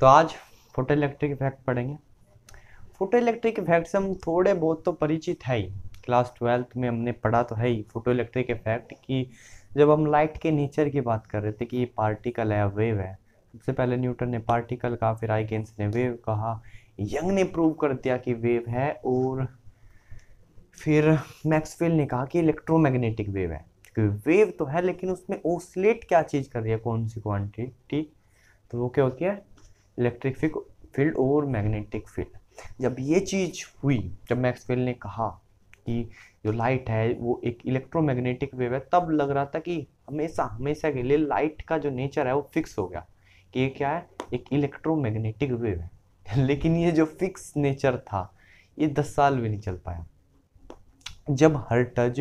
तो आज photoelectric effect पढ़ेंगे। फोटो इलेक्ट्रिक इफेक्ट से हम थोड़े बहुत तो परिचित है ही। क्लास 12th में हमने पढ़ा तो है ही फोटो इलेक्ट्रिक इफेक्ट की। जब हम लाइट के नेचर की बात कर रहे थे कि ये पार्टिकल है या वेव है, सबसे पहले न्यूटन ने पार्टिकल कहा, फिर आइगेंस ने वेव कहा, यंग ने प्रूव कर दिया कि वेव है, और फिर मैक्सवेल ने कहा कि इलेक्ट्रोमैग्नेटिक वेव है। क्योंकि वेव तो है लेकिन उसमें ओसिलेट क्या चीज़ कर रही है, कौन सी क्वांटिटी, तो वो क्या होती है, इलेक्ट्रिक फील्ड और मैग्नेटिक फील्ड। जब ये चीज़ हुई, जब मैक्सवेल ने कहा कि जो लाइट है वो एक इलेक्ट्रोमैग्नेटिक वेव है, तब लग रहा था कि हमेशा हमेशा के लिए लाइट का जो नेचर है वो फिक्स हो गया कि ये क्या है, एक इलेक्ट्रोमैग्नेटिक वेव है। लेकिन ये जो फिक्स नेचर था ये 10 साल भी नहीं चल पाया। जब हर्ट्ज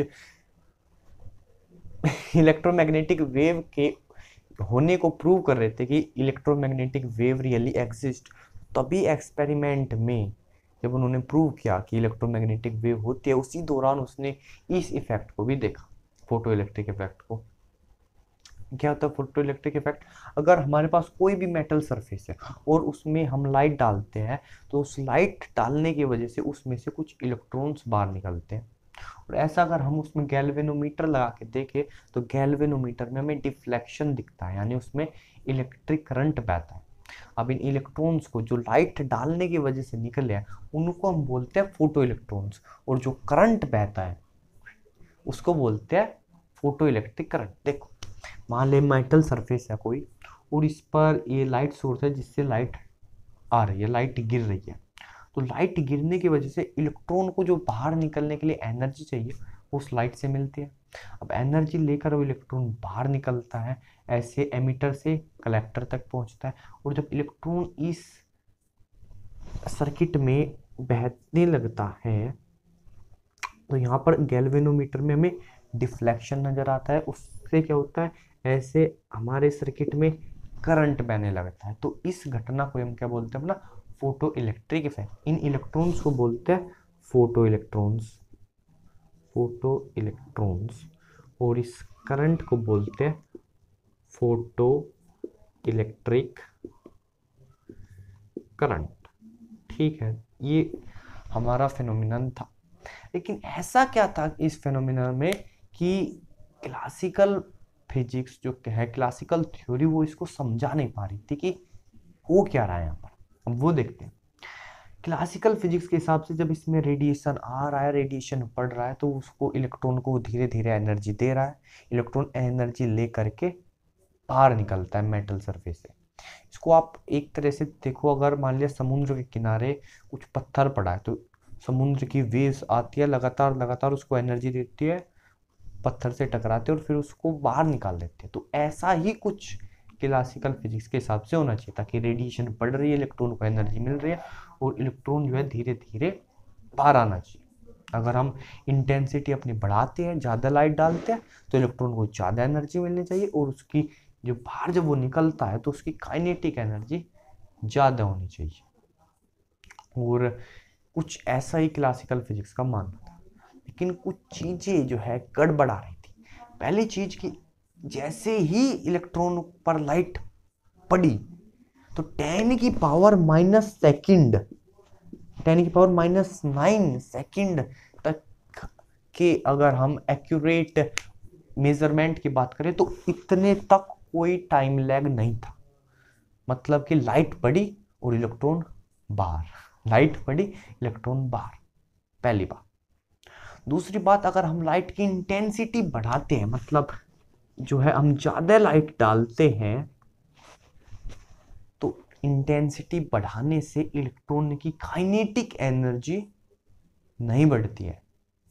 इलेक्ट्रोमैग्नेटिक वेव के होने को प्रूव कर रहे थे कि इलेक्ट्रोमैग्नेटिक वेव रियली एग्जिस्ट, तभी एक्सपेरिमेंट में जब उन्होंने प्रूव किया कि इलेक्ट्रोमैग्नेटिक वेव होती है, उसी दौरान उसने इस इफेक्ट को भी देखा, फोटो इलेक्ट्रिक इफेक्ट को। क्या होता है फोटो इलेक्ट्रिक इफेक्ट? अगर हमारे पास कोई भी मेटल सरफेस है और उसमें हम लाइट डालते हैं, तो उस लाइट डालने की वजह से उसमें से कुछ इलेक्ट्रॉन्स बाहर निकलते हैं। और ऐसा अगर हम उसमें गैल्वेनोमीटर लगा के देखें तो गैल्वेनोमीटर में हमें डिफ्लेक्शन दिखता है, यानी उसमें इलेक्ट्रिक करंट बहता है। अब इन इलेक्ट्रॉन्स को जो लाइट डालने की वजह से निकले हैं उनको हम बोलते हैं फोटो इलेक्ट्रॉन्स, और जो करंट बहता है उसको बोलते हैं फोटो इलेक्ट्रिक करंट। देखो, मान ले मेटल सरफेस है कोई, और इस पर ये लाइट सोर्स है जिससे लाइट आ रही है, लाइट गिर रही है। तो लाइट गिरने की वजह से इलेक्ट्रॉन को जो बाहर निकलने के लिए एनर्जी चाहिए वो उस लाइट से मिलती है। अब एनर्जी लेकर वो इलेक्ट्रॉन बाहर निकलता है, ऐसे एमिटर से कलेक्टर तक पहुंचता है। और जब इलेक्ट्रॉन इस सर्किट में बहने लगता है तो यहाँ पर गैल्वेनोमीटर में हमें डिफ्लेक्शन नजर आता है। उससे क्या होता है, ऐसे हमारे सर्किट में करंट बहने लगता है। तो इस घटना को हम क्या बोलते हैं अपना, फोटो इलेक्ट्रिक इफेक्ट। इन इलेक्ट्रॉन्स को बोलते हैं फोटो इलेक्ट्रॉन्स, फोटो इलेक्ट्रॉन्स। और इस करंट को बोलते हैं फोटो इलेक्ट्रिक करंट। ठीक है, ये हमारा फिनोमिनन था। लेकिन ऐसा क्या था इस फिनोमिनन में कि क्लासिकल फिजिक्स जो है, क्लासिकल थ्योरी, वो इसको समझा नहीं पा रही थी कि हो क्या रहा है यहाँ पर। अब वो देखते हैं। क्लासिकल फिजिक्स के हिसाब से जब इसमें रेडिएशन आ रहा है, रेडिएशन पड़ रहा है, तो उसको इलेक्ट्रॉन को धीरे धीरे एनर्जी दे रहा है। इलेक्ट्रॉन एनर्जी ले करके बाहर निकलता है मेटल सरफेस से। इसको आप एक तरह से देखो, अगर मान लिया समुद्र के किनारे कुछ पत्थर पड़ा है, तो समुद्र की वेव्स आती है, लगातार लगातार उसको एनर्जी देती है, पत्थर से टकराते हैं और फिर उसको बाहर निकाल देते हैं। तो ऐसा ही कुछ क्लासिकल फिजिक्स के हिसाब से होना चाहिए, ताकि रेडिएशन बढ़ रही है, इलेक्ट्रॉन को एनर्जी मिल रही है, और इलेक्ट्रॉन जो है धीरे धीरे बाहर आना चाहिए। अगर हम इंटेंसिटी अपनी बढ़ाते हैं, ज़्यादा लाइट डालते हैं, तो इलेक्ट्रॉन को ज़्यादा एनर्जी मिलनी चाहिए, और उसकी जो बाहर जब वो निकलता है तो उसकी काइनेटिक एनर्जी ज़्यादा होनी चाहिए। और कुछ ऐसा ही क्लासिकल फिजिक्स का मानना था। लेकिन कुछ चीज़ें जो है गड़बड़ा रही थी। पहली चीज की, जैसे ही इलेक्ट्रॉन पर लाइट पड़ी तो 10 की पावर माइनस सेकेंड, 10 की पावर माइनस 9 सेकेंड तक के अगर हम एक्यूरेट मेजरमेंट की बात करें तो इतने तक कोई टाइम लैग नहीं था। मतलब कि लाइट पड़ी और इलेक्ट्रॉन बाहर, लाइट पड़ी इलेक्ट्रॉन बाहर, पहली बात। दूसरी बात, अगर हम लाइट की इंटेंसिटी बढ़ाते हैं, मतलब जो है हम ज़्यादा लाइट डालते हैं, तो इंटेंसिटी बढ़ाने से इलेक्ट्रॉन की काइनेटिक एनर्जी नहीं बढ़ती है।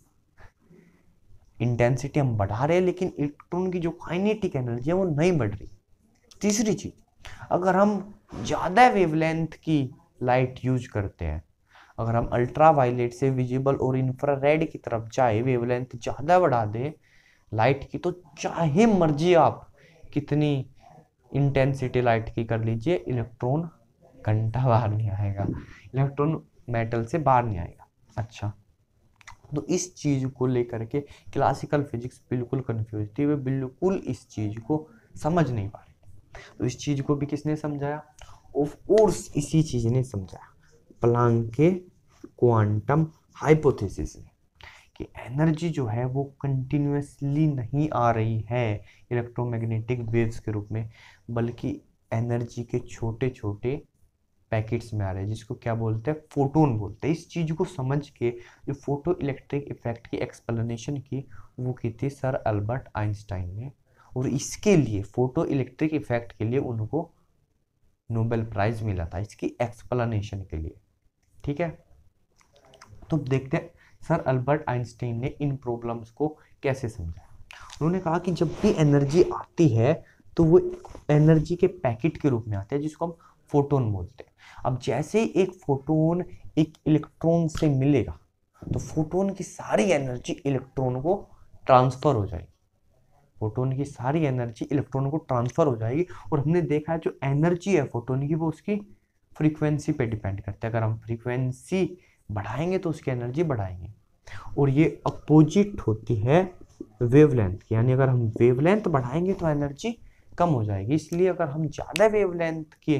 इंटेंसिटी हम बढ़ा रहे हैं लेकिन इलेक्ट्रॉन की जो काइनेटिक एनर्जी है वो नहीं बढ़ रही। तीसरी चीज, अगर हम ज़्यादा वेवलेंथ की लाइट यूज करते हैं, अगर हम अल्ट्रा वायलेट से विजिबल और इंफ्रारेड की तरफ जाए, वेवलेंथ ज़्यादा बढ़ा दें लाइट की, तो चाहे मर्जी आप कितनी इंटेंसिटी लाइट की कर लीजिए, इलेक्ट्रॉन घंटा बाहर नहीं आएगा, इलेक्ट्रॉन मेटल से बाहर नहीं आएगा। अच्छा, तो इस चीज़ को लेकर के क्लासिकल फिजिक्स बिल्कुल कंफ्यूज थी, वे बिल्कुल इस चीज़ को समझ नहीं पा रहे। तो इस चीज़ को भी किसने समझाया? ऑफ कोर्स इसी चीज ने समझाया, प्लांक के क्वांटम हाइपोथेसिस ने, कि एनर्जी जो है वो कंटिन्यूअसली नहीं आ रही है इलेक्ट्रोमैग्नेटिक वेव्स के रूप में, बल्कि एनर्जी के छोटे छोटे पैकेट्स में आ रहे हैं, जिसको क्या बोलते हैं, फोटोन बोलते हैं। इस चीज को समझ के जो फोटो इलेक्ट्रिक इफेक्ट की एक्सप्लेनेशन की, वो की थी सर अल्बर्ट आइंस्टाइन ने, और इसके लिए फोटो इलेक्ट्रिक इफेक्ट के लिए उनको नोबेल प्राइज मिला था, इसकी एक्सप्लेनेशन के लिए। ठीक है, तो देखते हैं सर अल्बर्ट आइंस्टाइन ने इन प्रॉब्लम्स को कैसे समझा। उन्होंने कहा कि जब भी एनर्जी आती है तो वो एनर्जी के पैकेट के रूप में आते हैं, जिसको हम फोटोन बोलते हैं। अब जैसे एक फोटोन एक इलेक्ट्रॉन से मिलेगा तो फोटोन की सारी एनर्जी इलेक्ट्रॉन को ट्रांसफर हो जाएगी, फोटोन की सारी एनर्जी इलेक्ट्रॉन को ट्रांसफर हो जाएगी। और हमने देखा है जो एनर्जी है फोटोन की, वो उसकी फ्रीक्वेंसी पे डिपेंड करता है। अगर हम फ्रीक्वेंसी बढ़ाएंगे तो उसकी एनर्जी बढ़ाएंगे, और ये अपोजिट होती है वेवलेंथ की, यानी अगर हम वेवलेंथ बढ़ाएंगे तो एनर्जी कम हो जाएगी। इसलिए अगर हम ज़्यादा वेवलेंथ की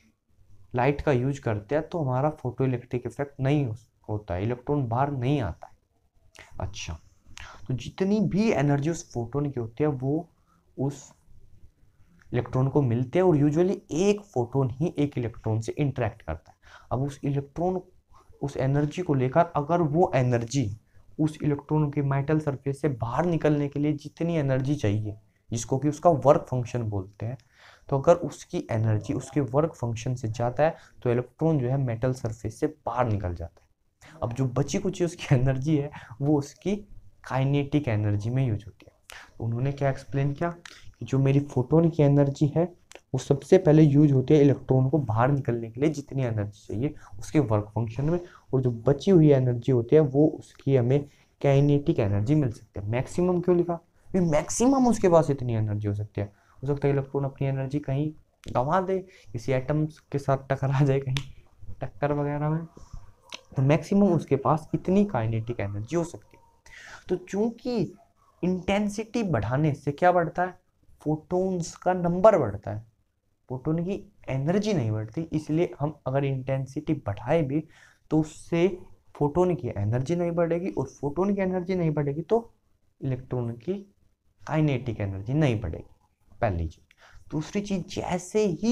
लाइट का यूज करते हैं तो हमारा फोटो इलेक्ट्रिक इफेक्ट नहीं होता है, इलेक्ट्रॉन बाहर नहीं आता है। अच्छा, तो जितनी भी एनर्जी उस फोटोन की होती है वो उस इलेक्ट्रॉन को मिलते हैं, और यूजुअली एक फोटोन ही एक इलेक्ट्रॉन से इंटरेक्ट करता है। अब उस इलेक्ट्रॉन उस एनर्जी को लेकर, अगर वो एनर्जी उस इलेक्ट्रॉन के मेटल सरफेस से बाहर निकलने के लिए जितनी एनर्जी चाहिए, जिसको कि उसका वर्क फंक्शन बोलते हैं, तो अगर उसकी एनर्जी उसके वर्क फंक्शन से ज़्यादा है तो इलेक्ट्रॉन जो है मेटल सरफेस से बाहर निकल जाता है। अब जो बची कुची उसकी एनर्जी है वो उसकी काइनेटिक एनर्जी में यूज होती है। तो उन्होंने क्या एक्सप्लेन किया कि जो मेरी फोटोन की एनर्जी है वो सबसे पहले यूज होती है इलेक्ट्रॉन को बाहर निकलने के लिए जितनी एनर्जी चाहिए उसके वर्क फंक्शन में, और जो बची हुई एनर्जी होती है वो उसकी हमें काइनेटिक एनर्जी मिल सकती है। मैक्सिमम क्यों लिखा, मैक्सिमम उसके पास इतनी एनर्जी हो सकता है इलेक्ट्रॉन अपनी एनर्जी कहीं गंवा दे, किसी एटम्स के साथ टकरा जाए कहीं टक्कर वगैरह में, तो मैक्सिमम उसके पास इतनी काइनेटिक एनर्जी हो सकती है। तो चूंकि इंटेंसिटी बढ़ाने से क्या बढ़ता है, फोटोन्स का नंबर बढ़ता है, फोटोन की एनर्जी नहीं बढ़ती। इसलिए हम अगर इंटेंसिटी बढ़ाए भी तो उससे फोटोन की एनर्जी नहीं बढ़ेगी, और फोटोन की एनर्जी नहीं बढ़ेगी तो इलेक्ट्रॉन की काइनेटिक एनर्जी नहीं बढ़ेगी, पहली चीज। दूसरी चीज, जैसे ही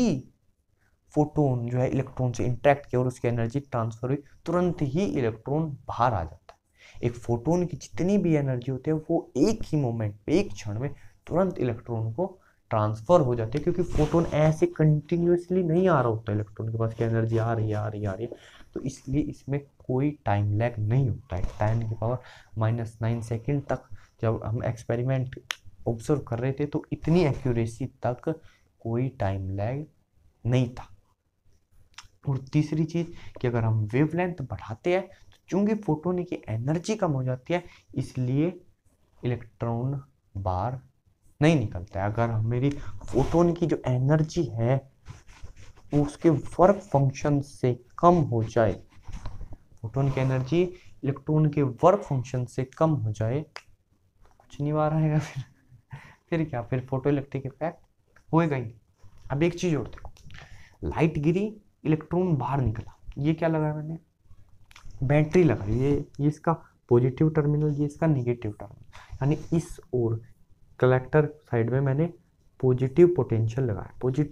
फोटोन जो है इलेक्ट्रॉन से इंटरेक्ट किया और उसकी एनर्जी ट्रांसफर हुई, तुरंत ही इलेक्ट्रॉन बाहर आ जाता है। एक फोटोन की जितनी भी एनर्जी होती है वो एक ही मोमेंट पे, एक क्षण में तुरंत इलेक्ट्रॉन को ट्रांसफर हो जाती है, क्योंकि फोटोन ऐसे कंटिन्यूअसली नहीं आ रहा होता इलेक्ट्रॉन के पास की एनर्जी आ रही है आ रही है आ रही है, तो इसलिए इसमें कोई टाइम लैग नहीं होता है। 10⁻⁹ सेकेंड तक जब हम एक्सपेरिमेंट ऑब्जर्व कर रहे थे तो इतनी एक्यूरेसी तक कोई टाइम लैग नहीं था। और तीसरी चीज कि अगर हम वेवलेंथ बढ़ाते हैं तो चूंकि फोटोन की एनर्जी कम हो जाती है, इसलिए इलेक्ट्रॉन बाहर नहीं निकलता है। अगर मेरी फोटोन की जो एनर्जी है वो उसके वर्क फंक्शन से कम हो जाए, फोटोन की एनर्जी इलेक्ट्रॉन के वर्क फंक्शन से कम हो जाए, कुछ नहीं आ रहेगा फिर क्या, फिर फोटो इलेक्ट्रिक इफेक्ट होएगा ही। अब एक चीज और देखो, लाइट गिरी, इलेक्ट्रॉन बाहर निकला, ये क्या लगा मैंने, बैटरी लगा, ये इसका पॉजिटिव टर्मिनल, ये इसका निगेटिव टर्मिनल, यानी इस ओर कलेक्टर साइड में मैंने पॉजिटिव पोटेंशियल लगाया।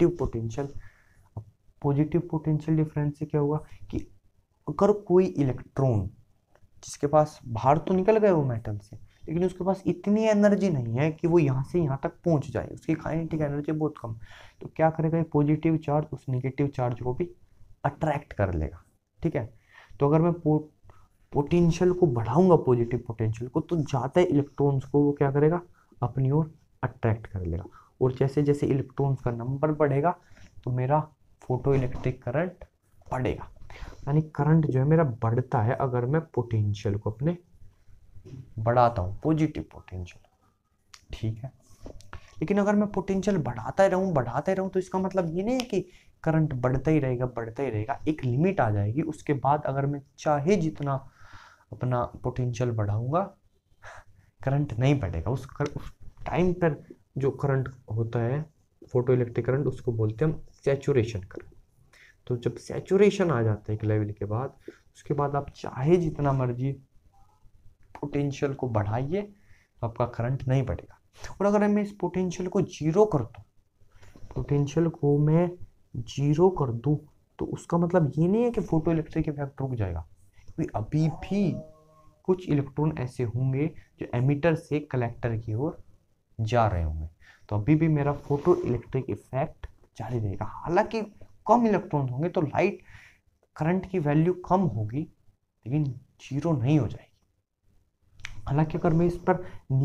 पॉजिटिव पोटेंशियल डिफरेंस से क्या हुआ कि अगर कोई इलेक्ट्रॉन जिसके पास बाहर तो निकल गए वो मेटल से, लेकिन उसके पास इतनी एनर्जी नहीं है कि वो यहाँ से यहाँ तक पहुँच जाए, उसकी काइनेटिक एनर्जी बहुत कम, तो क्या करेगा, पॉजिटिव चार्ज उस नेगेटिव चार्ज को भी अट्रैक्ट कर लेगा। ठीक है, तो अगर मैं पोटेंशियल को बढ़ाऊंगा, पॉजिटिव पोटेंशियल को, तो ज़्यादा इलेक्ट्रॉन्स को वो क्या करेगा, अपनी ओर अट्रैक्ट कर लेगा, और जैसे जैसे इलेक्ट्रॉन्स का नंबर बढ़ेगा तो मेरा फोटो इलेक्ट्रिक करंट बढ़ेगा, यानी करंट जो है मेरा बढ़ता है अगर मैं पोटेंशियल को अपने बढ़ाता हूँ, पॉजिटिव पोटेंशियल। ठीक है, लेकिन अगर मैं पोटेंशियल बढ़ाता रहूँ तो इसका मतलब ये नहीं है कि करंट बढ़ता ही रहेगा, एक लिमिट आ जाएगी, उसके बाद अगर मैं चाहे जितना अपना पोटेंशियल बढ़ाऊंगा करंट नहीं बढ़ेगा। उस टाइम पर जो करंट होता है फोटो इलेक्ट्रिक करंट, उसको बोलते हैं हम सैचुरेशन करंट। तो जब सैचुरेशन आ जाता है एक लेवल के बाद, उसके बाद आप चाहे जितना मर्जी पोटेंशियल को बढ़ाइए तो आपका करंट नहीं बढ़ेगा। और अगर मैं इस पोटेंशियल को जीरो कर दूं, पोटेंशियल को मैं जीरो कर दूं, तो उसका मतलब ये नहीं है कि फोटो इलेक्ट्रिक इफेक्ट रुक जाएगा, क्योंकि अभी भी कुछ इलेक्ट्रॉन ऐसे होंगे जो एमिटर से कलेक्टर की ओर जा रहे होंगे, तो अभी भी मेरा फोटो इलेक्ट्रिक इफेक्ट जारी रहेगा। हालांकि कम इलेक्ट्रॉन होंगे तो लाइट करंट की वैल्यू कम होगी, लेकिन जीरो नहीं हो जाएगी। हालांकि अगर मैं इस पर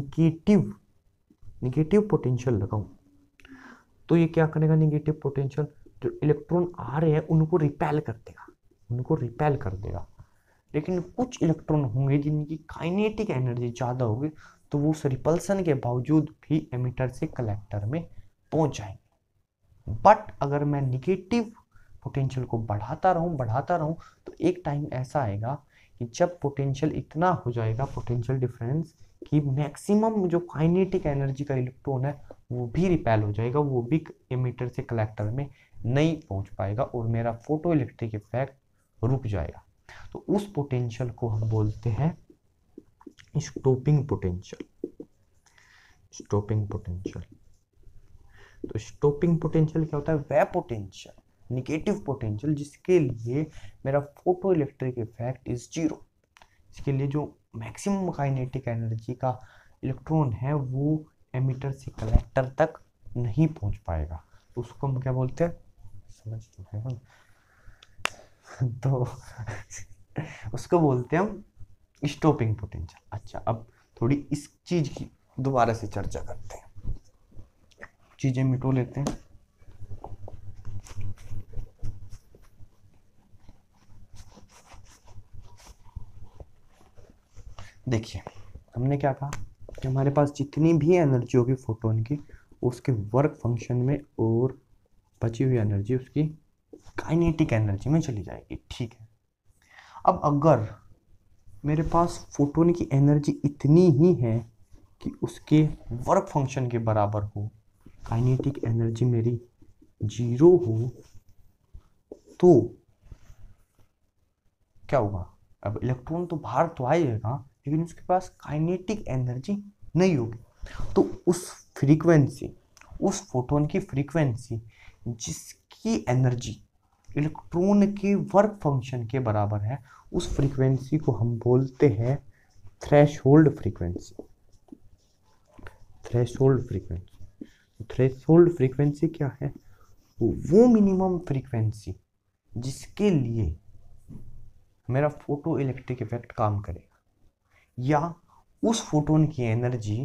निगेटिव पोटेंशियल लगाऊं, तो ये क्या करेगा, निगेटिव पोटेंशियल जो इलेक्ट्रॉन आ रहे हैं उनको रिपेल कर देगा। लेकिन कुछ इलेक्ट्रॉन होंगे जिनकी काइनेटिक एनर्जी ज़्यादा होगी, तो वो उस रिपल्सन के बावजूद भी एमिटर से कलेक्टर में पहुंच जाएंगे। बट अगर मैं निगेटिव पोटेंशियल को बढ़ाता रहूं तो एक टाइम ऐसा आएगा कि जब पोटेंशियल इतना हो जाएगा, पोटेंशियल डिफरेंस, कि मैक्सिमम जो काइनेटिक एनर्जी का इलेक्ट्रॉन है वो भी रिपेल हो जाएगा, वो भी एमिटर से कलेक्टर में नहीं पहुंच पाएगा और मेरा फोटो इलेक्ट्रिक इफेक्ट रुक जाएगा। तो उस पोटेंशियल को हम बोलते हैं स्टॉपिंग पोटेंशियल। तो स्टॉपिंग पोटेंशियल क्या होता है, वह पोटेंशियल, निगेटिव पोटेंशियल, जिसके लिए मेरा photoelectric effect is zero. इसके लिए जो मैक्सिमम काइनेटिक एनर्जी का इलेक्ट्रॉन है वो एमिटर से कलेक्टर तक नहीं पहुंच पाएगा, तो उसको हम क्या बोलते हैं, समझ तो तो उसको बोलते हैं हम स्टॉपिंग पोटेंशियल। अच्छा, अब थोड़ी इस चीज की दोबारा से चर्चा करते हैं, चीजें मिटो लेते हैं। देखिए, हमने क्या कहा कि हमारे पास जितनी भी एनर्जी होगी फोटोन की, उसके वर्क फंक्शन में और बची हुई एनर्जी उसकी काइनेटिक एनर्जी में चली जाएगी। ठीक है, अब अगर मेरे पास फोटोन की एनर्जी इतनी ही है कि उसके वर्क फंक्शन के बराबर हो, काइनेटिक एनर्जी मेरी जीरो हो, तो क्या होगा, अब इलेक्ट्रॉन तो बाहर तो आएगा, लेकिन उसके पास काइनेटिक एनर्जी नहीं होगी। तो उस फ्रीक्वेंसी, उस फोटोन की फ्रीक्वेंसी जिसकी एनर्जी इलेक्ट्रॉन के वर्क फंक्शन के बराबर है, उस फ्रीक्वेंसी को हम बोलते हैं थ्रेशोल्ड फ्रीक्वेंसी। थ्रेशोल्ड फ्रीक्वेंसी क्या है, वो मिनिमम फ्रीक्वेंसी जिसके लिए मेरा फोटो इलेक्ट्रिक इफेक्ट काम करेगा, या उस फोटोन की एनर्जी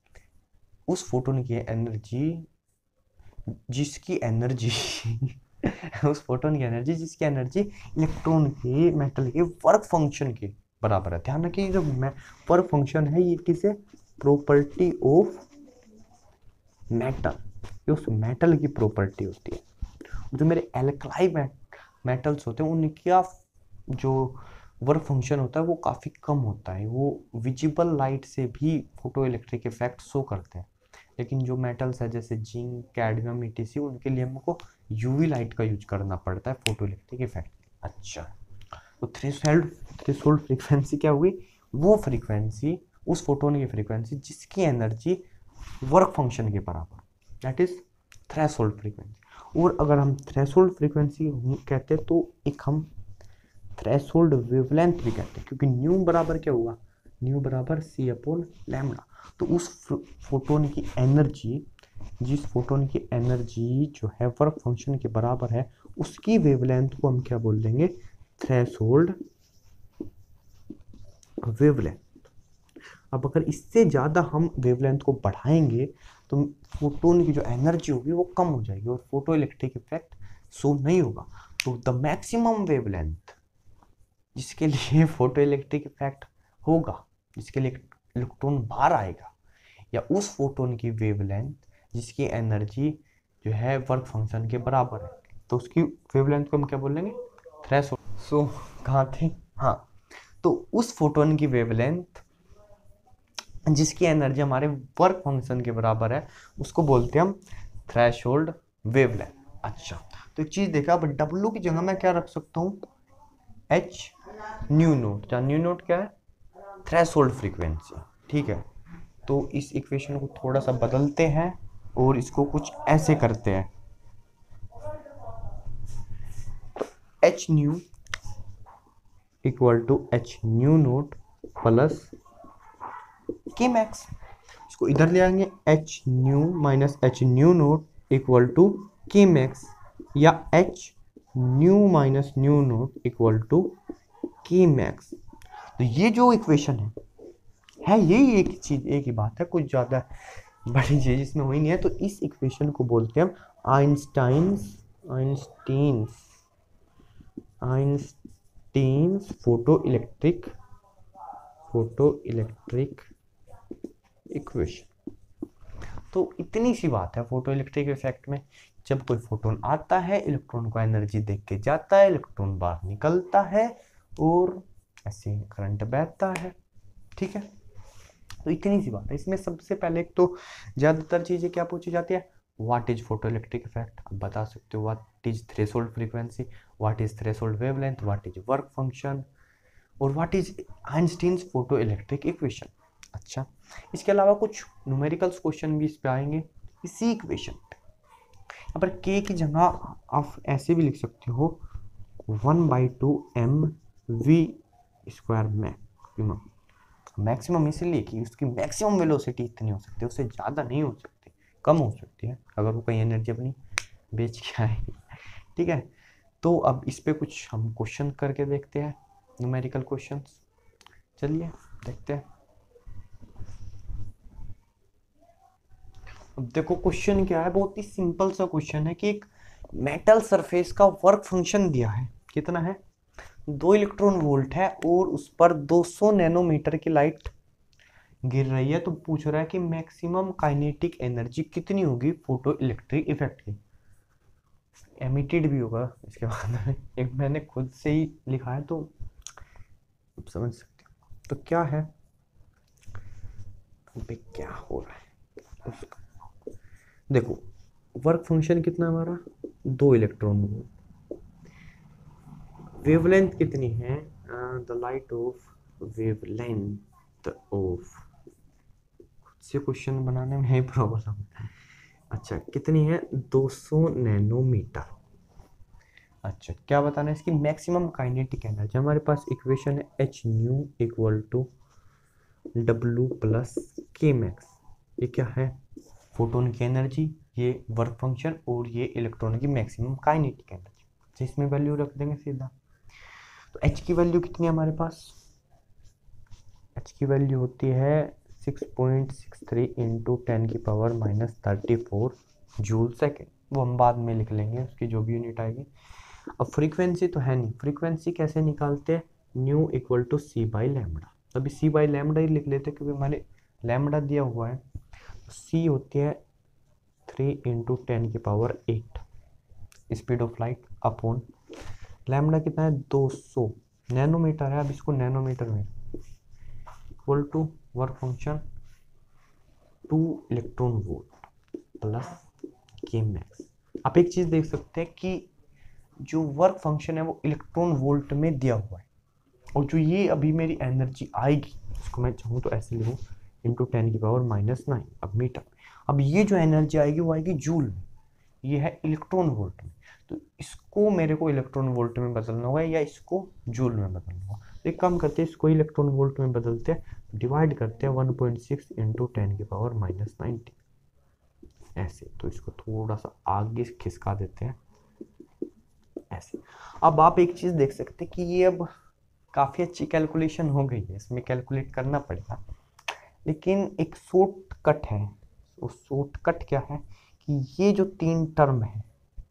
जिसकी एनर्जी उस फोटोन की एनर्जी जिसकी एनर्जी इलेक्ट्रॉन के, मेटल के वर्क फंक्शन के बराबर है। ध्यान रखिए, जो वर्क फंक्शन है ये किसे, प्रॉपर्टी ऑफ मेटल, ये उस मेटल की प्रॉपर्टी होती है। जो मेरे एल्कलाई मेटल्स होते हैं उनका जो वर्क फंक्शन होता है वो काफ़ी कम होता है, वो विजिबल लाइट से भी फोटो इलेक्ट्रिक इफेक्ट शो करते हैं। लेकिन जो मेटल्स है जैसे जिंक, कैडमियम, ईटीसी, उनके लिए हमको यूवी लाइट का यूज करना पड़ता है फोटो इलेक्ट्रिक इफेक्ट। अच्छा, तो थ्रेशोल्ड फ्रीक्वेंसी क्या हुई, वो फ्रीक्वेंसी, उस फोटोन की फ्रीक्वेंसी जिसकी एनर्जी वर्क फंक्शन के बराबर, दैट इज थ्रेशोल्ड फ्रीक्वेंसी। और अगर हम थ्रेशोल्ड फ्रीक्वेंसी कहते हैं तो एक हम थ्रेशोल्ड वेवलेंथ भी कहते हैं, क्योंकि न्यू बराबर क्या हुआ, न्यू बराबर सी अपॉन लैम्डा। तो उस फोटोन की एनर्जी, जिस फोटोन की एनर्जी जो है वर्क फंक्शन के बराबर है, उसकी वेवलेंथ को हम क्या बोल देंगे, थ्रेशोल्ड वेवलेंथ। अब अगर इससे ज़्यादा हम वेवलेंथ को बढ़ाएंगे तो फोटोन की जो एनर्जी होगी वो कम हो जाएगी और फोटो इलेक्ट्रिक इफेक्ट शो नहीं होगा। तो द मैक्सिमम वेवलेंथ जिसके लिए फोटो इलेक्ट्रिक इफेक्ट होगा, जिसके लिए इलेक्ट्रॉन बाहर आएगा, या उस फोटोन की वेवलेंथ जिसकी एनर्जी जो है वर्क फंक्शन के बराबर है, तो उसकी वेवलेंथ को हम क्या बोलेंगे, थ्रेशोल्ड। सो कहाँ थे, हाँ, तो उस फोटोन की वेवलेंथ जिसकी एनर्जी हमारे वर्क फंक्शन के बराबर है उसको बोलते हैं हम थ्रेशोल्ड वेवलेंथ। अच्छा, तो एक चीज देखा, अब डब्लू की जगह मैं क्या रख सकता हूँ, एच न्यू नोट। जहाँ न्यू नोट क्या है, थ्रेशोल्ड फ्रीक्वेंसी, ठीक है। तो इस इक्वेशन को थोड़ा सा बदलते हैं और इसको कुछ ऐसे करते हैं, तो H nu equal to H nu naught plus K max. इसको इधर ले आएंगे, H nu minus H nu naught equal to K max, या H nu minus nu naught equal to K max. तो ये जो इक्वेशन है यही एक चीज, एक ही बात है, कुछ ज्यादा बड़ी चीज इसमें हुई नहीं है। तो इस इक्वेशन को बोलते हैं हम आइंस्टाइन्स फोटो इलेक्ट्रिक इक्वेशन। तो इतनी सी बात है फोटो इलेक्ट्रिक इफेक्ट में, जब कोई फोटोन आता है, इलेक्ट्रॉन को एनर्जी देख के जाता है, इलेक्ट्रॉन बाहर निकलता है और ऐसे करंट बहता है, ठीक है। तो इतनी सी बात है इसमें। सबसे पहले एक तो ज्यादातर चीजें क्या पूछी जाती है, what is photoelectric effect, आप बता सकते हो, what is threshold frequency, what is threshold wavelength, what is work function, और what is Einstein's photoelectric equation. अच्छा, इसके अलावा कुछ न्यूमेरिकल्स क्वेश्चन भी इस पे आएंगे इसी इक्वेशन पे। यहाँ पर के की जगह आप ऐसे भी लिख सकते हो 1/2 mv² मैक्सिमम इसलिए कि उसकी मैक्सिमम वेलोसिटी इतनी हो सकती है, उससे ज़्यादा नहीं हो सकती, कम हो सकती है अगर वो कहीं एनर्जी अपनी बेच के आएगी, ठीक है। तो अब इस पे कुछ हम क्वेश्चन करके देखते हैं, न्यूमेरिकल क्वेश्चंस। चलिए देखते हैं। अब देखो क्वेश्चन क्या है, बहुत ही सिंपल सा क्वेश्चन है कि एक मेटल सरफेस का वर्क फंक्शन दिया है, कितना है, 2 इलेक्ट्रॉन वोल्ट है और उस पर 200 नैनोमीटर की लाइट गिर रही है। तो पूछ रहा है कि मैक्सिमम काइनेटिक एनर्जी कितनी होगी फोटो इलेक्ट्रिक इफेक्ट की। एमिटेड भी होगा इसके बाद में, एक मैंने खुद से ही लिखा है तो समझ सकते हो। तो क्या है, क्या हो रहा है उसका, देखो वर्क फंक्शन कितना हमारा, 2 इलेक्ट्रॉन वोल्ट, वेवलेंथ कितनी है, the light of wavelength of, से क्वेश्चन बनाने में ही प्रॉब्लम है। अच्छा कितनी है, 200 नैनोमीटर। अच्छा क्या बताना है, इसकी मैक्सिमम काइनेटिक एनर्जी। हमारे पास इक्वेशन है H nu equal to W plus K max. ये क्या है, फोटोन की एनर्जी, ये वर्क फंक्शन, और ये इलेक्ट्रॉन की मैक्सिमम काइनेटिक एनर्जी। इसमें वैल्यू रख देंगे सीधा। तो एच की वैल्यू कितनी है हमारे पास, एच की वैल्यू होती है 6.63 इंटू 10⁻⁻34 जूल सेकेंड। वो हम बाद में लिख लेंगे, उसकी जो भी यूनिट आएगी। अब फ्रीक्वेंसी तो है नहीं, फ्रीक्वेंसी कैसे निकालते हैं, nu equal to C by lambda. अभी सी बाई लैम्बडा ही लिख लेते हैं क्योंकि हमारे लैम्बडा दिया हुआ है। सी होती है 3 into 10⁸ speed of light upon lambda कितना है, 200 नैनोमीटर है। अब इसको नैनोमीटर में equal to work function 2 electron volt plus K max. आप एक चीज देख सकते हैं कि जो वर्क फंक्शन है वो इलेक्ट्रॉन वोल्ट में दिया हुआ है, और जो ये अभी मेरी एनर्जी आएगी इसको मैं चाहूँ तो ऐसे लिखूँ इंटू 10⁻⁹ अब मीटर। अब ये जो एनर्जी आएगी वो आएगी जूल में, ये है इलेक्ट्रॉन वोल्ट में। तो इसको मेरे को इलेक्ट्रॉन वोल्ट में बदलना होगा या इसको जूल में बदलना होगा। तो एक काम करते हैं, इसको इलेक्ट्रॉन वोल्ट में बदलते हैं, डिवाइड करते हैं 1.6 इंटू 10⁻⁻90 ऐसे। तो इसको थोड़ा सा आगे खिसका देते हैं ऐसे। अब आप एक चीज देख सकते हैं कि ये अब काफी अच्छी कैलकुलेशन हो गई है, इसमें कैलकुलेट करना पड़ेगा, लेकिन एक शॉर्टकट है। उस शॉर्टकट क्या है कि ये जो 3 टर्म है,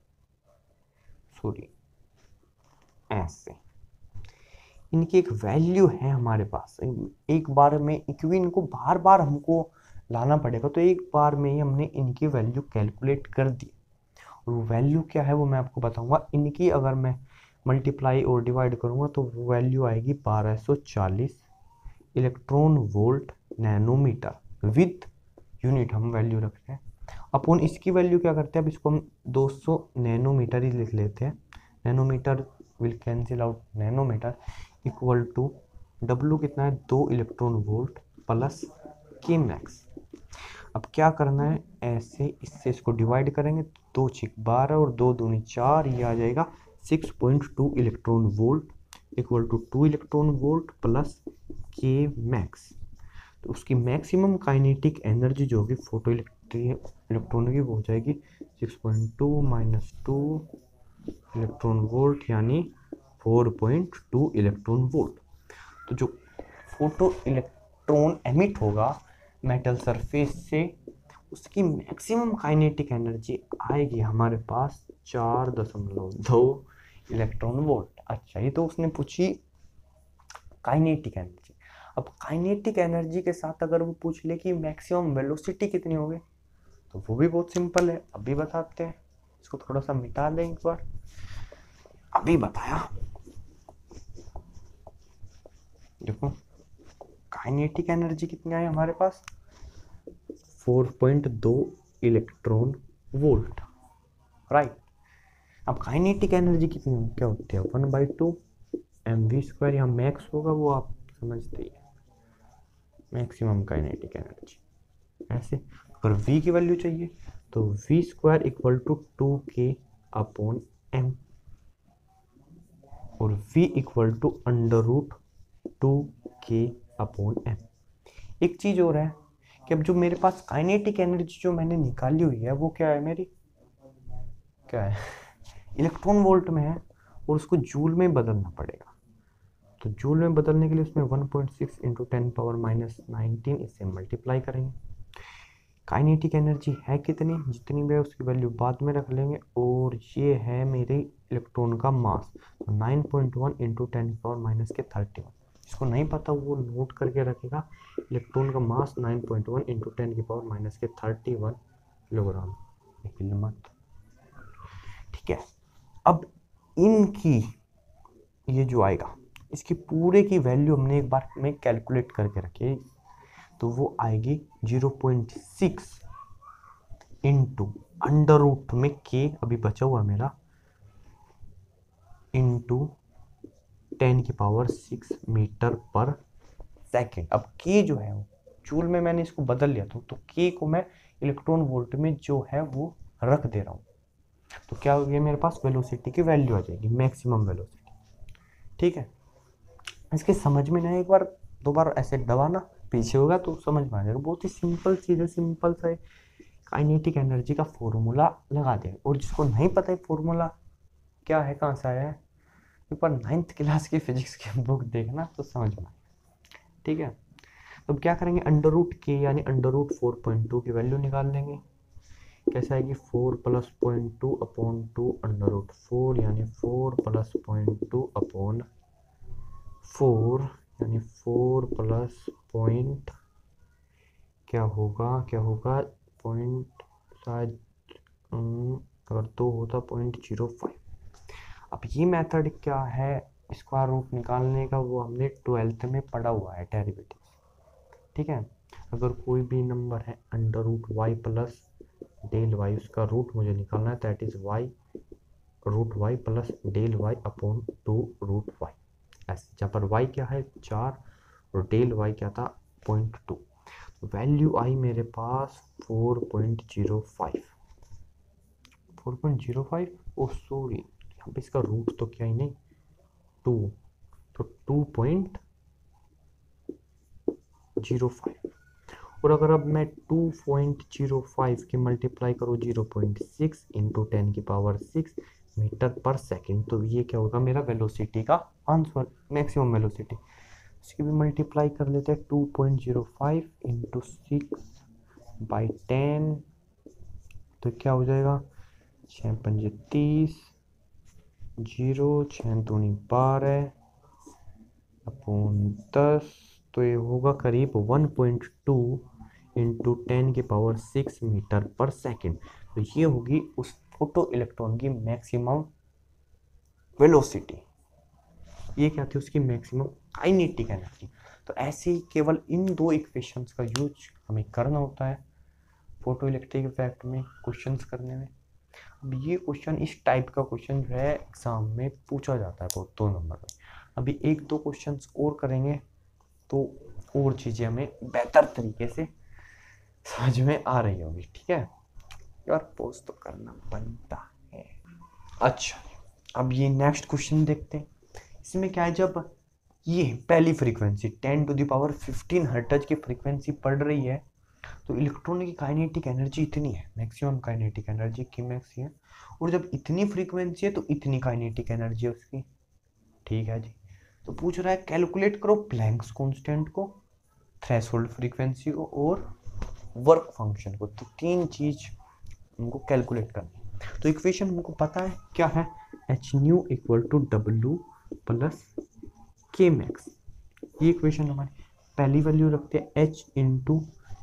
सॉरी ऐसे, इनकी एक वैल्यू है हमारे पास। एक बार में क्योंकि इनको बार बार हमको लाना पड़ेगा, तो एक बार में ही हमने इनकी वैल्यू कैलकुलेट कर दी। और वो वैल्यू क्या है वो मैं आपको बताऊंगा। इनकी अगर मैं मल्टीप्लाई और डिवाइड करूंगा तो वो वैल्यू आएगी 1240 electron volt nanometre. With unit हम वैल्यू रख रहे हैं अपन इसकी वैल्यू क्या करते हैं, अब इसको हम 200 नैनोमीटर ही लिख लेते हैं। Nanometre will cancel out nanometre equal to W कितना है 2 electron volt plus K max. अब क्या करना है, ऐसे इससे इसको डिवाइड करेंगे, 2 6 12 और 2 दूनी 4, ये आ जाएगा 6.2 electron volt equal to 2 electron volt plus K max. तो उसकी मैक्सिमम काइनेटिक एनर्जी जो होगी फोटो इलेक्ट्रॉन की वो हो जाएगी 6.2 माइनस 2 इलेक्ट्रॉन वोल्ट यानी 4.2 इलेक्ट्रॉन वोल्ट। तो जो फोटो इलेक्ट्रॉन एमिट होगा मेटल सरफेस से, उसकी मैक्सिमम काइनेटिक एनर्जी आएगी हमारे पास 4.2 इलेक्ट्रॉन वोल्ट। अच्छा, ये तो उसने पूछी काइनेटिक एनर्जी। अब काइनेटिक एनर्जी के साथ अगर वो पूछ ले कि मैक्सिमम वेलोसिटी कितनी होगी, तो वो भी बहुत सिंपल है, अभी बताते हैं। इसको थोड़ा सा मिटा दें एक बार, अभी बताया। देखो काइनेटिक एनर्जी कितनी आई हमारे पास 4.2 इलेक्ट्रॉन वोल्ट, राइट। अब काइनेटिक एनर्जी कितनी क्या होती है 1/2 mv², यहाँ मैक्स होगा वो आप समझते ही, मैक्सिमम काइनेटिक एनर्जी। ऐसे अगर v की वैल्यू चाहिए तो v² इक्वल टू 2k/m और v इक्वल टू √2k/m। एक चीज और है कि अब जो मेरे पास काइनेटिक एनर्जी जो मैंने निकाली हुई है वो क्या है, मेरी क्या है इलेक्ट्रॉन वोल्ट में है, और उसको जूल में बदलना पड़ेगा। तो जूल में बदलने के लिए उसमें 1.6 इंटू 10⁻⁻19 इससे मल्टीप्लाई करेंगे। काइनेटिक एनर्जी है कितनी, जितनी भी है उसकी वैल्यू बाद में रख लेंगे, और ये है मेरे इलेक्ट्रॉन का मास, तो 9.1 इंटू 10⁻⁻31। इसको नहीं पता वो नोट करके रखेगा, इलेक्ट्रॉन का मास 9.1 इंटू 10⁻⁻31 किलोग्राम, निकल मत, ठीक है। अब इनकी ये जो आएगा इसकी पूरे की वैल्यू हमने एक बार में कैलकुलेट करके रखी, तो वो आएगी 0.6 इंटू अंडर रूट में के अभी बचा हुआ मेरा इंटू 10⁻6 मीटर पर सेकेंड। अब के जो है वो जूल में मैंने इसको बदल लिया तो के को मैं इलेक्ट्रॉन वोल्ट में जो है वो रख दे रहा हूँ, तो क्या हो गया मेरे पास वेलोसिटी की वैल्यू आ जाएगी, मैक्सिमम वेलोसिटी, ठीक है। इसके समझ में ना एक बार दो बार ऐसे दबाना पीछे होगा तो समझ में आ जाएगा, बहुत ही सिंपल चीज़ है, सिंपल सा काइनेटिक एनर्जी का फॉर्मूला लगा दें। और जिसको नहीं पता है फॉर्मूला क्या है, कहाँ से आया है, एक बार 9th क्लास की फिजिक्स की बुक देखना तो समझ में आएगा, ठीक है। तो अब क्या करेंगे, अंडर रूट के यानी अंडर रूट 4.2 की वैल्यू निकाल लेंगे। कैसे आएगी 4 प्लस 0.2 अपॉन 2 अंडर रूट 4 यानी 4 प्लस 0.2 अपॉन 4 यानी 4 प्लस पॉइंट क्या होगा पॉइंट शायद अगर 2 होता 0.05। अब ये मेथड क्या है स्क्वायर रूट निकालने का, वो हमने 12th में पढ़ा हुआ है डेरिवेटिव, ठीक है। अगर कोई भी नंबर है under root Y plus del Y, उसका रूट मुझे निकालना है, that is Y root Y plus del Y upon 2 root Y, ऐसे जहाँ पर वाई क्या है 4 और डेल वाई क्या था 0.2। वैल्यू आई मेरे पास 4.05 ओ सॉरी, यहाँ पे इसका रूट तो क्या ही नहीं 2, तो 2.05। और अगर अब मैं 2.05 की मल्टीप्लाई करूँ 0.6 इंटू 10⁻6 मीटर पर सेकेंड, तो ये क्या होगा मेरा वेलोसिटी का आंसर, मैक्सिमम वेलोसिटी। इसकी भी मल्टीप्लाई कर लेते हैं 2.05 इंटू 6/10, तो क्या हो जाएगा 6 पंजे 30, 0 6 दूनी 12 अपॉन 10, तो ये होगा करीब 1.2 इंटू 10⁻6 मीटर पर सेकेंड। तो ये होगी उस फोटो इलेक्ट्रॉन की मैक्सिमम वेलोसिटी, ये क्या थी उसकी मैक्सिमम काइनेटिक एनर्जी। तो ऐसे ही केवल इन दो इक्वेशंस का यूज हमें करना होता है, फोटो इलेक्ट्रिक इफेक्ट में क्वेश्चंस करने में। अब ये क्वेश्चन, इस टाइप का क्वेश्चन जो है एग्जाम में पूछा जाता है बहुत 2 नंबर में। अभी 1-2 क्वेश्चंस और करेंगे तो और चीज़ें हमें बेहतर तरीके से समझ में आ रही होगी, ठीक है यार, पोस्ट तो करना बनता है। अच्छा, अब ये नेक्स्ट क्वेश्चन देखते हैं। इसमें क्या है, जब ये पहली फ्रीक्वेंसी 10⁻15 हर्ट्ज की फ्रीक्वेंसी पड़ रही है तो इलेक्ट्रॉन की काइनेटिक एनर्जी इतनी है, maximum kinetic energy K max है, और जब इतनी फ्रीक्वेंसी है तो इतनी काइनेटिक एनर्जी है उसकी, ठीक है जी। तो पूछ रहा है कैलकुलेट करो प्लैंक्स कांस्टेंट को, थ्रेशोल्ड फ्रीक्वेंसी को और वर्क फंक्शन को। तो 3 चीज हमको कैलकुलेट करनी है। तो इक्वेशन हमको पता है क्या है, H nu equal to W plus K max. ये इक्वेशन हमारी पहली वैल्यू रखते हैं एच इंटू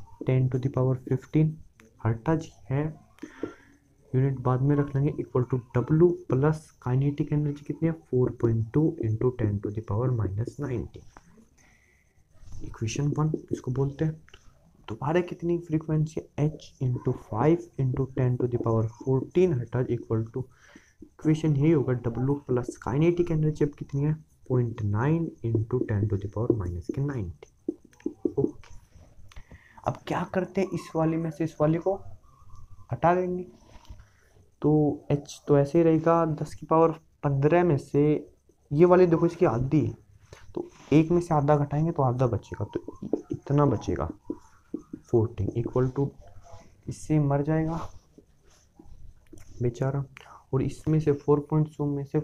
10⁻15 हर्ट्ज है, यूनिट बाद में रख लेंगे, equal to W plus kinetic energy कितनी है 4.2 इंटू 10⁻⁻19। इक्वेशन 1 इसको बोलते हैं। दोबारा कितनी frequency, H into 5 into 10⁻14 hertz equal to, equation यही होगा डब्ल्यू प्लस काइनेटिक एनर्जी अब कितनी है 0.9 इंटू 10⁻⁻90। ओके, अब क्या करते हैं, इस वाले में से इस वाले को हटा देंगे तो h तो ऐसे ही रहेगा, 10⁻15 में से ये वाले देखो इसकी आधी है, तो एक में से आधा घटाएंगे तो आधा बचेगा, तो इतना बचेगा 14 इक्वल टू, इससे मर जाएगा बेचारा, और इसमें से 4.2 में से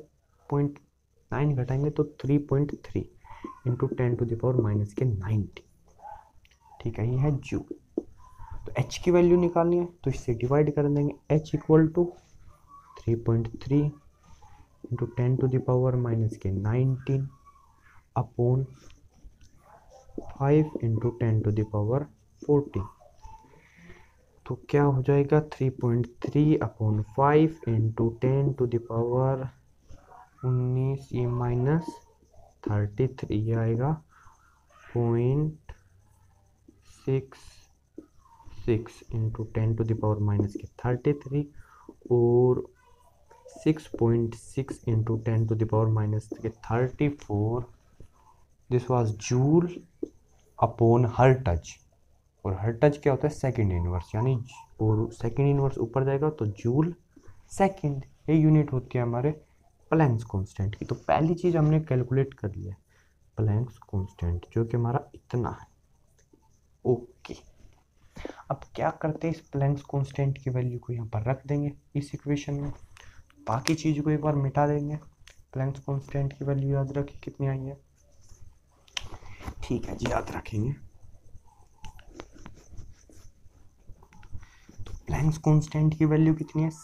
0.9 घटाएंगे तो 3.3 इंटू 10⁻⁻90, ठीक है, ये है जूल। तो h की वैल्यू निकालनी है तो इससे डिवाइड कर देंगे, h equal to 3.3 into 10⁻⁻19 upon 5 into 10⁻14, तो क्या हो जाएगा 3.3 अपॉन 5 इंटू 10⁻19 ये माइनस 33, ये आएगा 0.66 इंटू 10⁻⁻33 और 6.6 into 10⁻⁻34, this was joule upon hertz, और हर्ट्ज क्या होता है सेकंड इनवर्स, यानी और सेकंड इनवर्स ऊपर जाएगा तो जूल सेकंड, ये यूनिट होती है हमारे प्लैंक्स कांस्टेंट की। तो पहली चीज हमने कैलकुलेट कर लिया है प्लैंक्स कांस्टेंट, जो कि हमारा इतना है। ओके, अब क्या करते हैं, इस प्लैंक्स कांस्टेंट की वैल्यू को यहाँ पर रख देंगे इस इक्वेशन में, बाकी चीज को एक बार मिटा देंगे। प्लैंक्स कांस्टेंट की वैल्यू याद रखिए कितनी आई है, ठीक है जी, याद रखेंगे। तो प्लैंक्स कांस्टेंट की वैल्यू कितनी है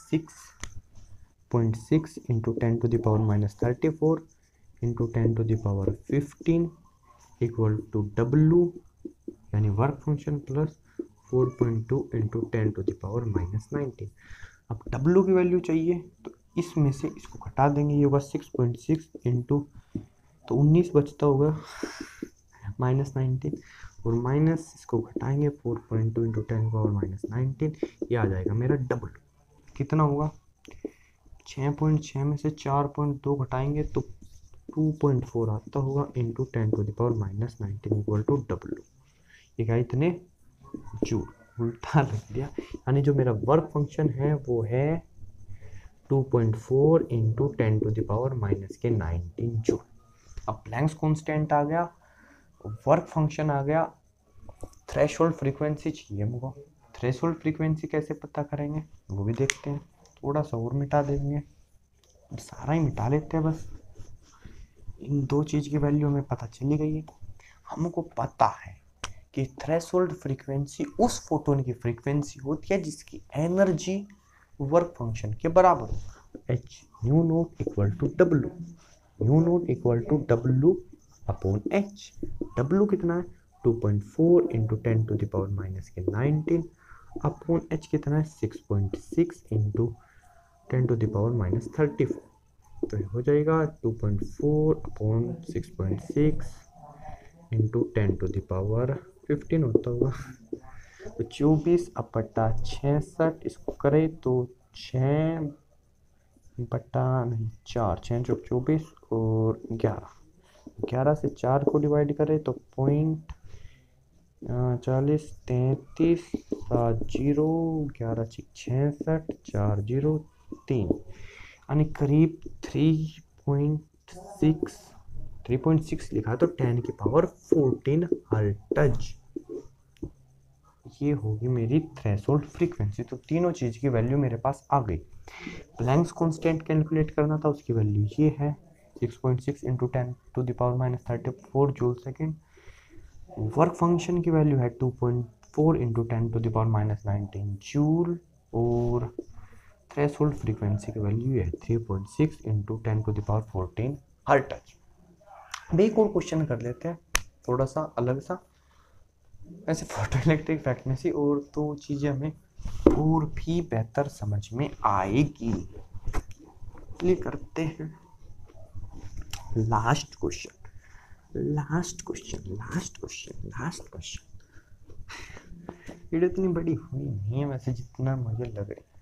6.6 into 10⁻⁻34 into 10⁻15 equal to W यानी वर्क फंक्शन प्लस 4.2 इंटू 10⁻⁻19। अब डब्ल्यू की वैल्यू चाहिए तो इसमें से इसको घटा देंगे, ये होगा 6.6 इंटू, तो 19 बचता होगा -19, और माइनस इसको घटाएंगे 4.2 इंटू 10⁻⁻19, ये आ जाएगा मेरा डब्ल्यू, कितना होगा 6.6 में से 4.2 घटाएंगे तो 2.4 आता होगा इंटू 10⁻⁻19 इक्वल टू डब्ल्यू, ये क्या इतने जूल, उल्टा लग दिया, यानी जो मेरा वर्क फंक्शन है वो है 2.4 इंटू 10⁻⁻19 जूल। अब प्लैंक्स कांस्टेंट आ गया, वर्क फंक्शन आ गया, थ्रेशोल्ड फ्रीक्वेंसी चाहिए हमको। थ्रेशोल्ड फ्रीक्वेंसी कैसे पता करेंगे वो भी देखते हैं, थोड़ा सा और मिटा देंगे, सारा ही मिटा लेते हैं बस। इन 2 चीज़ की वैल्यू हमें पता चली गई है। हमको पता है कि थ्रेशोल्ड फ्रीक्वेंसी उस फोटोन की फ्रीक्वेंसी होती है जिसकी एनर्जी वर्क फंक्शन के बराबर हो, H nu naught equal to W, nu naught equal to W upon H. W कितना है 2.4 इंटू 10⁻⁻19 अपॉन एच कितना है 6.6 इंटू 10⁻⁻34, तो ये हो जाएगा 2.4 अपॉन 6.6 इंटू 10⁻15 होता होगा, तो 24/66 इसको करें तो 6/4, 6×24 और 11 से 4 को डिवाइड करें तो 40, 33, 7 जीरो, 11×66, 4 जीरो 3, यानी करीब 3.6 लिखा तो 10⁻14 हर्ट्ज। ये होगी मेरी थ्रेशोल्ड फ्रीक्वेंसी। तो तीनों चीज की वैल्यू मेरे पास आ गई। प्लैंक्स कांस्टेंट कैलकुलेट करना था, उसकी वैल्यू ये है 6.6 × 10⁻34 जूल सेकेंड। वर्क फंक्शन की वैल्यू है 2.4 × 10⁻19 जूल। और थ्रेशोल्ड फ्रीक्वेंसी की वैल्यू है 3.6 × 10⁻14 हर्ट्ज। अब एक और क्वेश्चन कर लेते हैं, थोड़ा सा अलग सा। ऐसे फोटो इलेक्ट्रिक इफेक्ट में से और तो चीजें हमें और भी बेहतर समझ में आएगी। ये करते हैं लास्ट क्वेश्चन। वीडियो इतनी बड़ी हुई नहीं है वैसे जितना मुझे लग रहा है।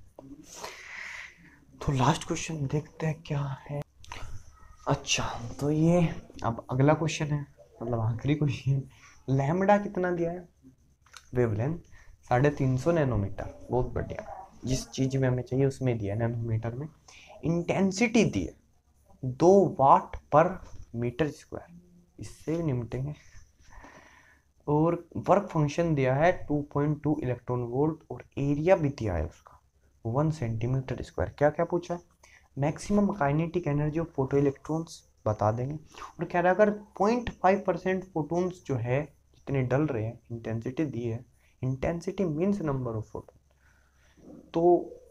तो लास्ट क्वेश्चन देखते हैं क्या है। अच्छा, तो ये अब अगला क्वेश्चन है, मतलब आखिरी क्वेश्चन। लैम्बडा कितना दिया है? वेवलेंथ 350 नैनोमीटर, बहुत बढ़िया। जिस चीज में हमें चाहिए उसमें दिया है नैनोमीटर में। इंटेंसिटी दी है 2 वाट पर मीटर स्क्वायर, इससे भी निपटेंगे। और वर्क फंक्शन दिया है 2.2 इलेक्ट्रॉन वोल्ट और एरिया भी दिया है उसका 1 सेंटीमीटर स्क्वायर। क्या क्या पूछा है? Maximum kinetic energy of photoelectrons बता देंगे। और कह रहा है अगर 0.5% फोटोन्स जो है जितने डल रहे हैं, इंटेंसिटी दी है, intensity means number of photon, तो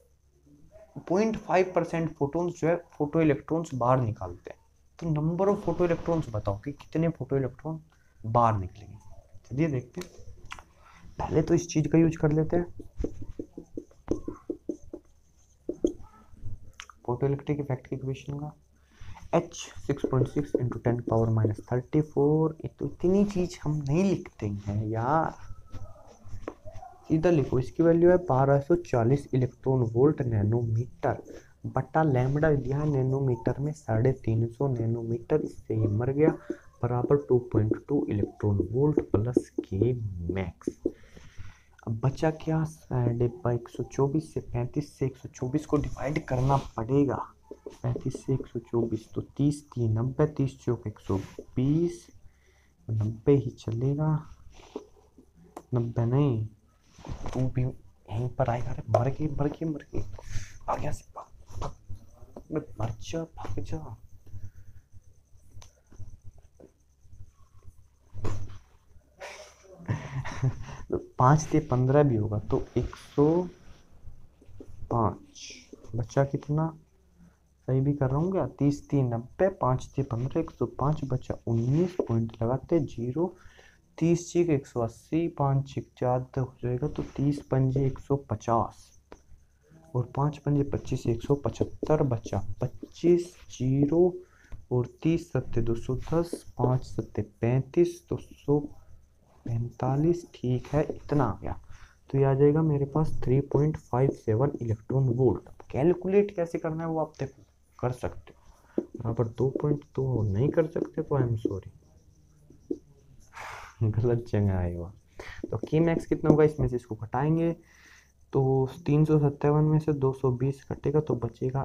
0.5% फोटोन्स जो है फोटो इलेक्ट्रॉन्स बाहर निकालते हैं। तो नंबर ऑफ फोटो इलेक्ट्रॉन्स बताओ कि कितने फोटो इलेक्ट्रॉन बाहर निकलेंगे। चलिए देखते हैं। पहले तो इस चीज का यूज कर लेते हैं, फोटो इलेक्ट्रिक इफेक्ट की इक्वेशन का। H 6.6 × 10⁻34। तो इतनी चीज हम नहीं लिखते हैं यार, सीधा लिखो। इसकी वैल्यू है 1240 इलेक्ट्रॉन वोल्ट नैनोमीटर बटा लैम्बडा दिया है नैनोमीटर में 350 नैनोमीटर, इससे ये मर गया, बराबर 2.2 electron volt plus K max. अब बचा क्या? 124 से 35 से 124 को डिवाइड करना पड़ेगा। 35 से 124 तो 30 3 90, 30 चौक 120, 90 ही चलेगा। 90 नहीं, तू भी यहीं पर आएगा। अरे मर गई आ गया से मर जा, भाग जा। तो 5 से 15 भी होगा तो 105। बचा कितना? सही भी कर रहा हूँ क्या? 30 3 90, 5 से 15 105, बचा 19 पॉइंट लगाते 0। 30 चीक 180, 5 चीक 4 हो जाएगा तो 30 पंजे 150 और 5 पंजे 25 175, बचा 25 0 और 30 सत्ते 210, 5 सत्ते 35, 245। ठीक है, इतना आ गया। तो ये आ जाएगा मेरे पास 3.57 इलेक्ट्रॉन वोल्ट। कैलकुलेट कैसे करना है वो आप देखो, कर सकते हो। बराबर 2.2 नहीं कर सकते तो आई एम सॉरी, गलत जगह आएगा। तो की मैक्स कितना होगा, इसमें से इसको घटाएंगे तो 357 में से 220 घटेगा तो बचेगा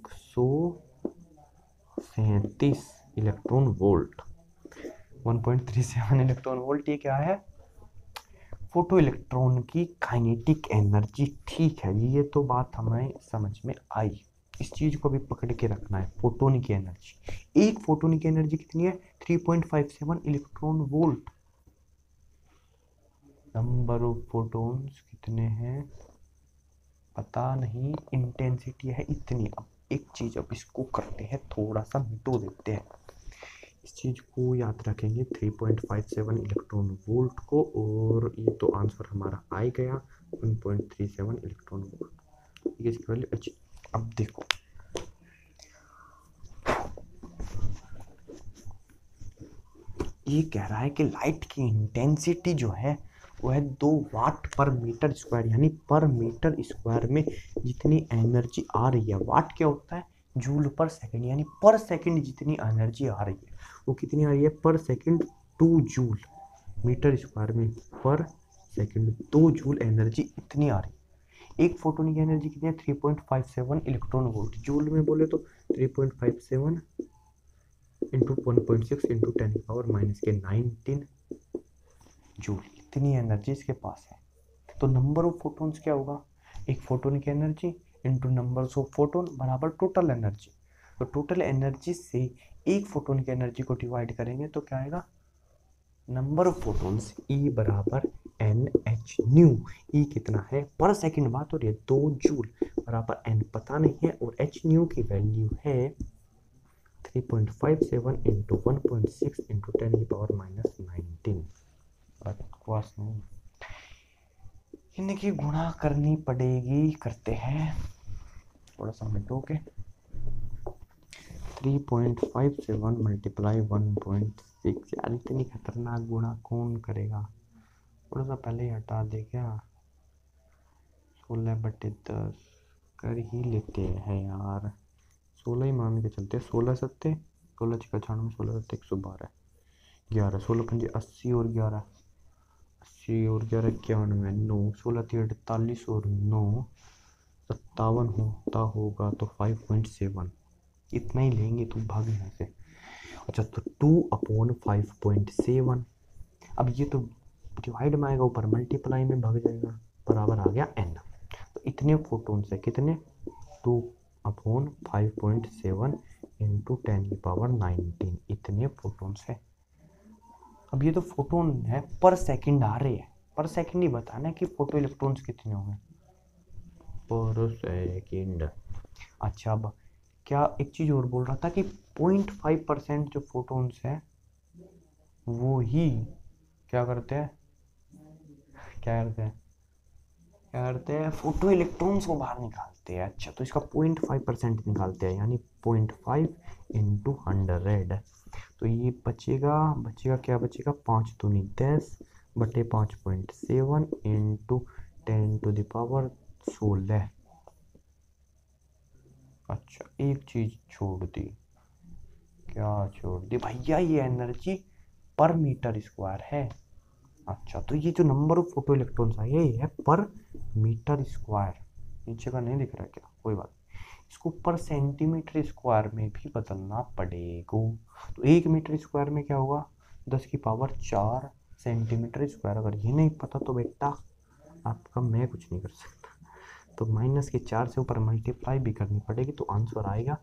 137 इलेक्ट्रॉन वोल्ट। 1.37 electron volt. ये क्या है? फोटो इलेक्ट्रॉन की काइनेटिक एनर्जी। ठीक है, ये तो बात हमें समझ में आई। इस चीज को भी पकड़ के रखना है। फोटोन की एनर्जी, एक फोटोन की एनर्जी कितनी है? 3.57 electron volt. Number of photons कितने हैं पता नहीं, इंटेंसिटी है इतनी। अब एक चीज, अब इसको करते हैं थोड़ा सा मिटो देते हैं। इस चीज को याद रखेंगे 3.57 इलेक्ट्रॉन वोल्ट को, और ये तो आंसर हमारा आ गया 1.37 इलेक्ट्रॉन वोल्ट। इसकी वैल्यू अच्छी। अब देखो, ये कह रहा है कि लाइट की इंटेंसिटी जो है वो है 2 वाट/मीटर स्क्वायर, यानी पर मीटर स्क्वायर में जितनी एनर्जी आ रही है। वाट क्या होता है? जूल पर सेकंड, यानी पर सेकंड जितनी एनर्जी आ रही है वो कितनी आ रही है पर सेकंड? 2 जूल मीटर स्क्वायर में पर सेकंड 2 जूल एनर्जी इतनी आ रही है। एक फोटोन की एनर्जी कितनी है? 3.57 इलेक्ट्रॉन वोल्ट। जूल में बोले तो 3.57 इंटू 1.6 इंटू 10⁻⁻19 जूल, इतनी एनर्जी इसके पास है। तो नंबर ऑफ फोटोन्स क्या होगा? एक फोटोन की energy into number of photon बराबर टोटल एनर्जी। तो टोटल एनर्जी से एक फोटोन की एनर्जी को डिवाइड करेंगे तो क्या आएगा? नंबर ऑफ फोटोन्स E बराबर NH न्यू। E कितना है? पर सेकंड बात हो रही है, 2 जूल बराबर N पता नहीं है और H न्यू की वैल्यू है 3.57 इंटू 1.6 इंटू 10⁻⁻19। बकवास नहीं, इनकी गुणा करनी पड़ेगी, करते हैं थोड़ा सा मिनटों के। 3.57 मल्टीप्लाई 1.6, यार इतनी खतरनाक गुणा कौन करेगा? थोड़ा सा पहले ही हटा दे क्या? 16/10 कर ही लेते हैं यार, 16 ही मान के चलते। 16×7 16×96 16×7 112, 11 16×5 80 और 11 80 और 11 91 9 16×3 48 और 9 57 होता होगा तो 5.7 इतना ही लेंगे तो भाग यहाँ से। अच्छा तो 2/5.7, अब ये तो डिवाइड में आएगा, ऊपर मल्टीप्लाई में भाग जाएगा, बराबर आ गया n। तो इतने फोटोन्स है, कितने? 2/5.7 इंटू 10⁻19, इतने फोटोन्स है। अब ये तो फोटोन है, पर सेकंड आ रहे हैं, पर सेकंड ही बताना है कि फोटो इलेक्ट्रॉन्स कितने होंगे पर सेकंड। अच्छा अब क्या एक चीज और बोल रहा था कि 0.5% जो फोटोन्स है वो ही क्या करते हैं, फोटो इलेक्ट्रॉन्स को बाहर निकालते हैं। अच्छा तो इसका 0.5% निकालते हैं, यानी 0.5 इंटू 100। तो ये बचेगा क्या बचेगा? 5 दूनी 10 बटे 5.7 इंटू 10⁻16। अच्छा एक चीज छोड़ दी, क्या छोड़ दी भैया? ये एनर्जी पर मीटर स्क्वायर है। अच्छा तो ये जो नंबर ऑफ फोटो इलेक्ट्रॉन्स आए ये है पर मीटर स्क्वायर, नीचे का नहीं दिख रहा क्या? कोई बात नहीं, इसको पर सेंटीमीटर स्क्वायर में भी बदलना पड़ेगा। तो 1 मीटर स्क्वायर में क्या होगा? 10⁻4 सेंटीमीटर स्क्वायर। अगर ये नहीं पता तो बेटा आपका मैं कुछ नहीं कर सकता। तो -4 से ऊपर मल्टीप्लाई भी करनी पड़ेगी, तो आंसर आएगा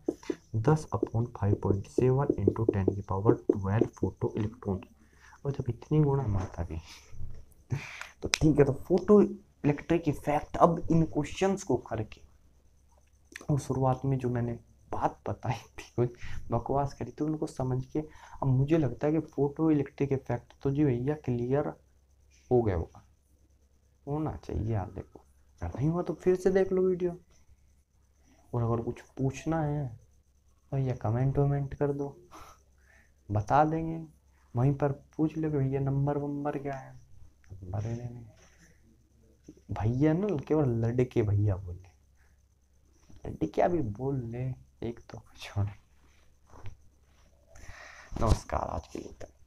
10/5.7 इंटू 10⁻12 फोटो इलेक्ट्रॉन। और जब इतनी गुणा माता भी तो ठीक है। तो फोटो इलेक्ट्रिक इफेक्ट, अब इन क्वेश्चंस को करके, और शुरुआत में जो मैंने बात बताई थी कुछ बकवास करी थी उनको समझ के अब मुझे लगता है कि फोटो इलेक्ट्रिक इफेक्ट तो जी भैया क्लियर हो गया होगा, होना चाहिए। आप देखो, अगर नहीं हुआ तो फिर से देख लो वीडियो, और अगर कुछ पूछना है भैया कमेंट वमेंट कर दो, बता देंगे। वहीं पर पूछ लो कि भैया नंबर वंबर क्या है, नंबर देने भैया ना, केवल लड़के भैया बोले, लड़कियां भी बोल ले एक तो छोड़। नमस्कार, आज के लिए